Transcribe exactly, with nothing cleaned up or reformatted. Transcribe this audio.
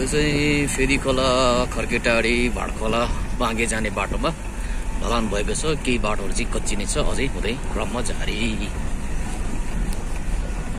यो चाहिँ फेरि खोला खर्केटाडी भाडखोला बाँगे जाने बाटोमा ढलान भएको छ। केही बाटोहरू चाहिँ कच्ची नै छ, अझै हुँदै क्रममा जारी।